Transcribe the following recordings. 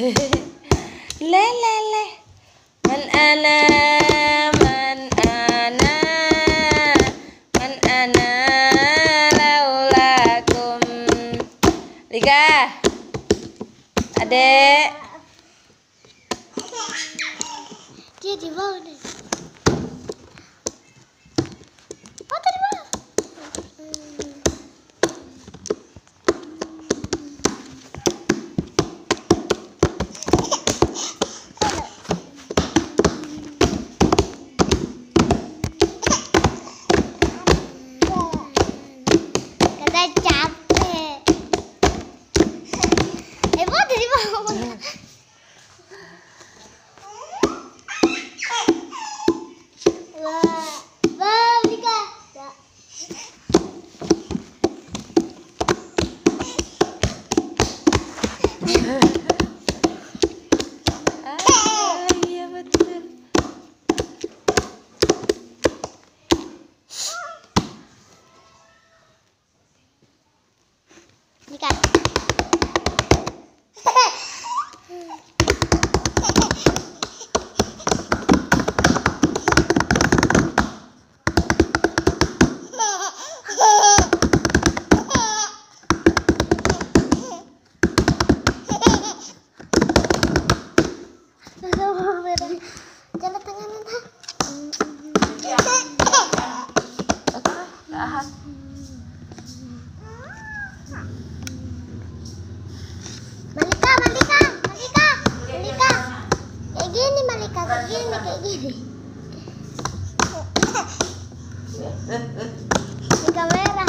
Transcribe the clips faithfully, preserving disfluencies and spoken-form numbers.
Le le le. Man ana man ana man ana laulakum. Lika. Adek. Dia di bawah nih. Foto di bawah. Kata capek. Eh, foto di bawah. Ah, iya betul. Nikah. Jalan tangan mana? Tahan. Malika, Malika, Malika, Malika. Kayak gini Malika, kayak gini, kayak gini. Di kamera.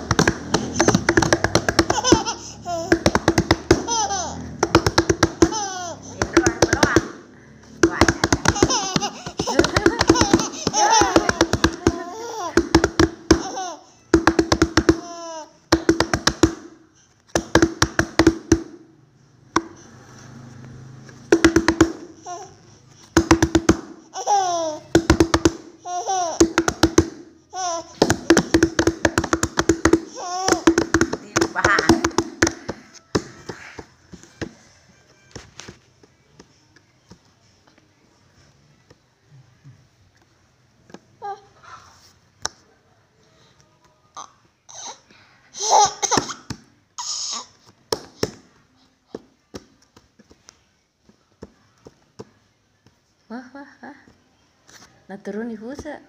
Wah wah wah. Nah turun di busa.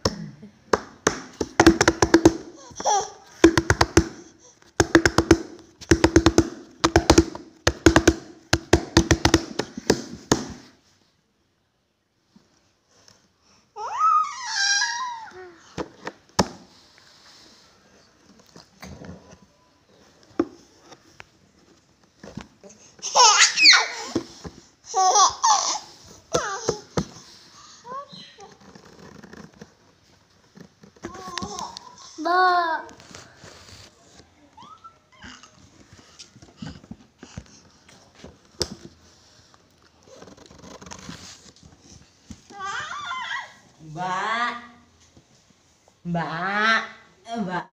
Ba. Mbak. Mbak. Mbak.